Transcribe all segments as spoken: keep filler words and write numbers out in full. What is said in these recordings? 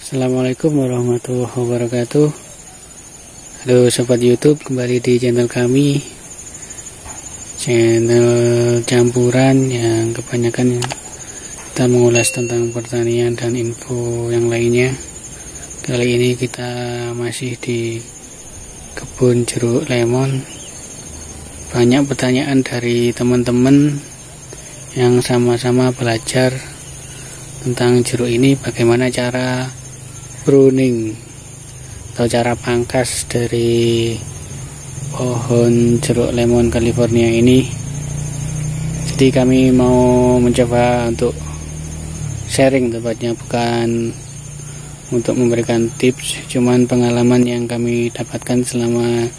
Assalamualaikum warahmatullahi wabarakatuh. Halo sobat YouTube, kembali di channel kami, channel campuran yang kebanyakan kita mengulas tentang pertanian dan info yang lainnya. Kali ini kita masih di kebun jeruk lemon. Banyak pertanyaan dari teman-teman yang sama-sama belajar tentang jeruk ini, bagaimana cara pruning atau cara pangkas dari pohon jeruk lemon California ini. Jadi kami mau mencoba untuk sharing, tepatnya bukan untuk memberikan tips, cuman pengalaman yang kami dapatkan selama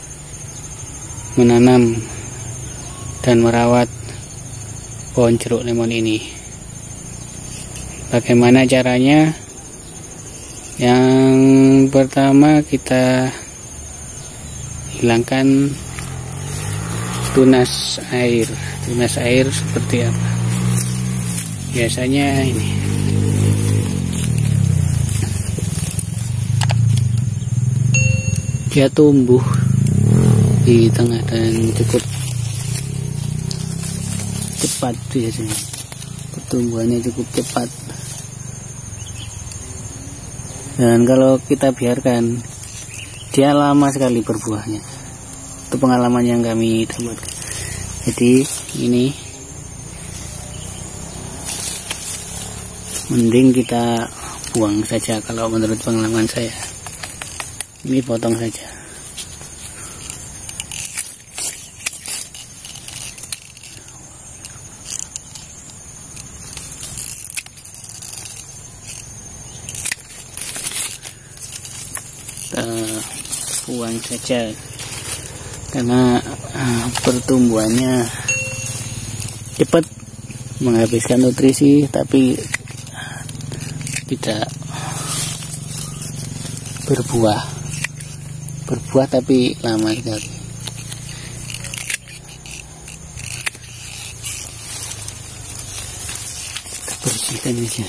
menanam dan merawat pohon jeruk lemon ini. Bagaimana caranya? Yang pertama, kita hilangkan tunas air. Tunas air seperti apa? Biasanya ini. Dia tumbuh di tengah dan cukup cepat biasanya. Pertumbuhannya cukup cepat. Dan kalau kita biarkan, dia lama sekali berbuahnya. Itu pengalaman yang kami dapatkan. Jadi ini mending kita buang saja kalau menurut pengalaman saya. Ini potong saja. Buang saja karena uh, pertumbuhannya cepat, menghabiskan nutrisi, tapi uh, tidak berbuah berbuah tapi lama sekali. Kita bersihkan saja.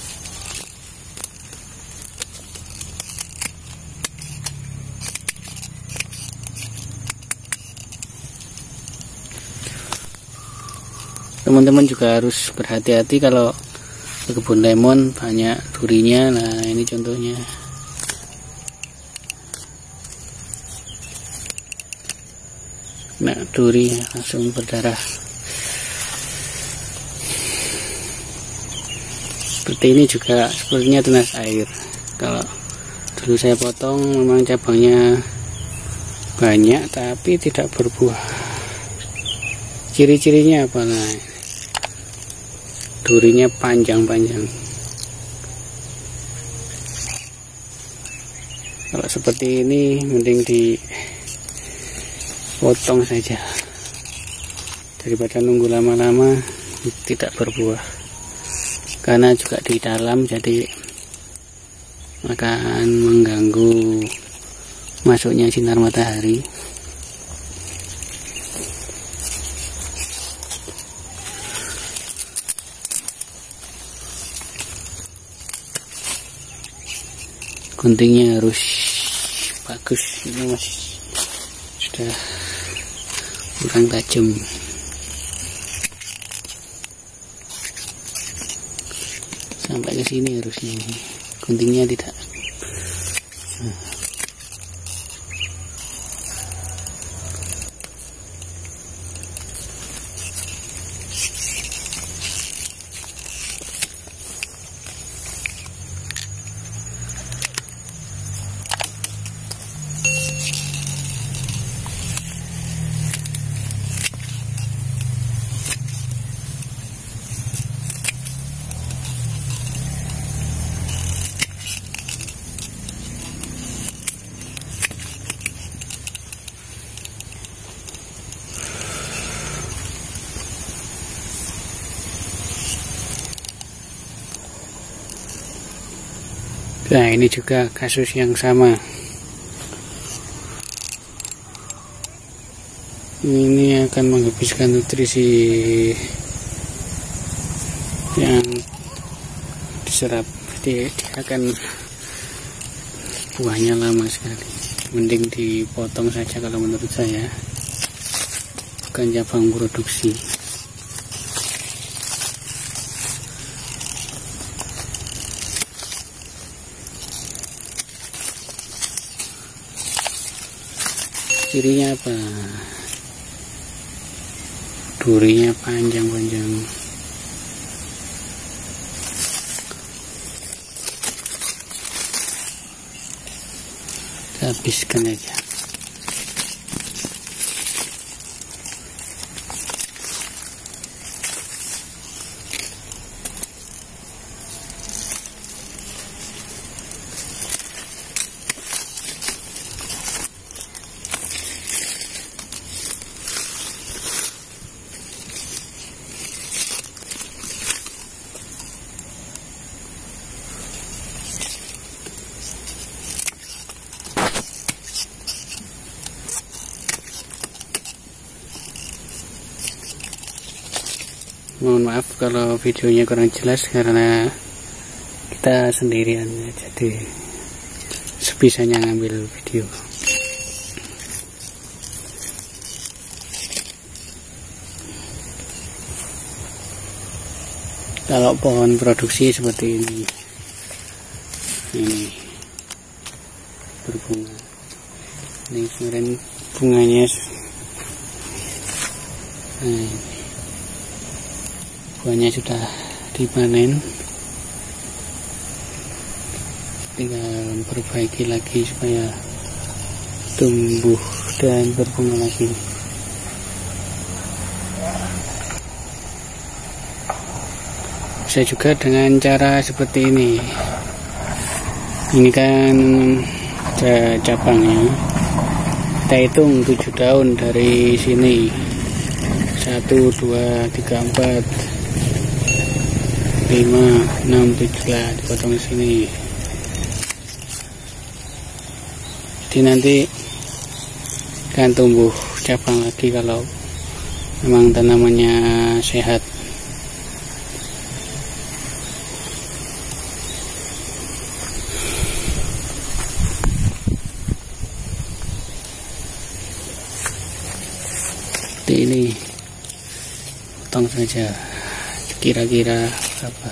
Teman-teman juga harus berhati-hati kalau ke kebun lemon banyak durinya. Nah, ini contohnya. Nah, duri langsung berdarah. Seperti ini juga sepertinya tunas air. Kalau dulu saya potong, memang cabangnya banyak tapi tidak berbuah. Ciri-cirinya apa? Nah, durinya panjang-panjang. Kalau seperti ini mending dipotong saja daripada nunggu lama-lama tidak berbuah, karena juga di dalam, jadi akan mengganggu masuknya sinar matahari. Guntingnya harus bagus, ini masih sudah kurang tajam. Sampai ke sini harusnya, guntingnya tidak. Nah. Nah, ini juga kasus yang sama. Ini akan menghabiskan nutrisi yang diserap, jadi dia akan buahnya lama sekali. Mending dipotong saja kalau menurut saya, bukan cabang produksi. Cirinya apa? Durinya panjang-panjang. Kita habiskan aja. Mohon maaf kalau videonya kurang jelas karena kita sendirian ya, jadi sebisanya ngambil video. Kalau pohon produksi seperti ini, ini berbunga. Ini kemarin bunganya, nah, buahnya sudah dipanen, tinggal perbaiki lagi supaya tumbuh dan berbunga lagi. Bisa juga dengan cara seperti ini. Ini kan cabangnya, kita hitung tujuh daun dari sini, satu, dua, tiga, empat, lima, enam, tujuh lah, dipotong di sini. Jadi nanti akan tumbuh cabang lagi kalau memang tanamannya sehat. Seperti ini, potong saja. Kira-kira apa?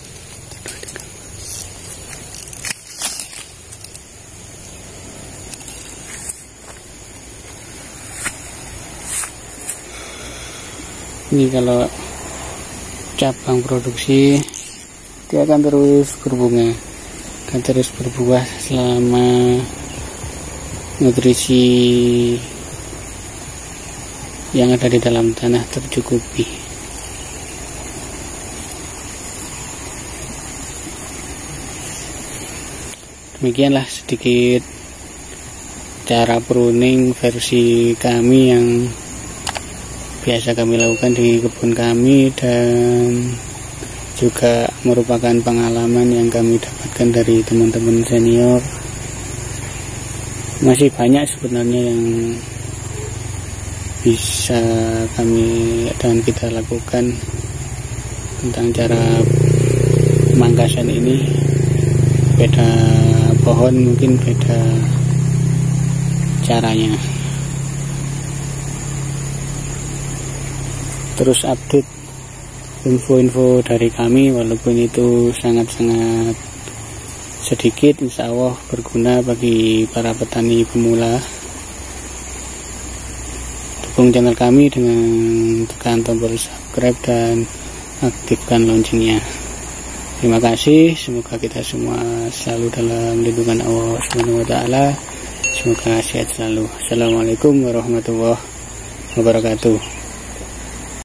Ini kalau cabang produksi, dia akan terus berbunga, akan terus berbuah selama nutrisi yang ada di dalam tanah tercukupi. Demikianlah sedikit cara pruning versi kami yang biasa kami lakukan di kebun kami, dan juga merupakan pengalaman yang kami dapatkan dari teman-teman senior. Masih banyak sebenarnya yang bisa kami dan kita lakukan tentang cara pemangkasan ini. Beda pohon mungkin beda caranya. Terus update info-info dari kami, walaupun itu sangat-sangat sedikit, insya Allah berguna bagi para petani pemula. Dukung channel kami dengan tekan tombol subscribe dan aktifkan loncengnya. Terima kasih, semoga kita semua selalu dalam lindungan Allah subhanahu wa taala. Semoga sehat selalu. Assalamualaikum warahmatullahi wabarakatuh.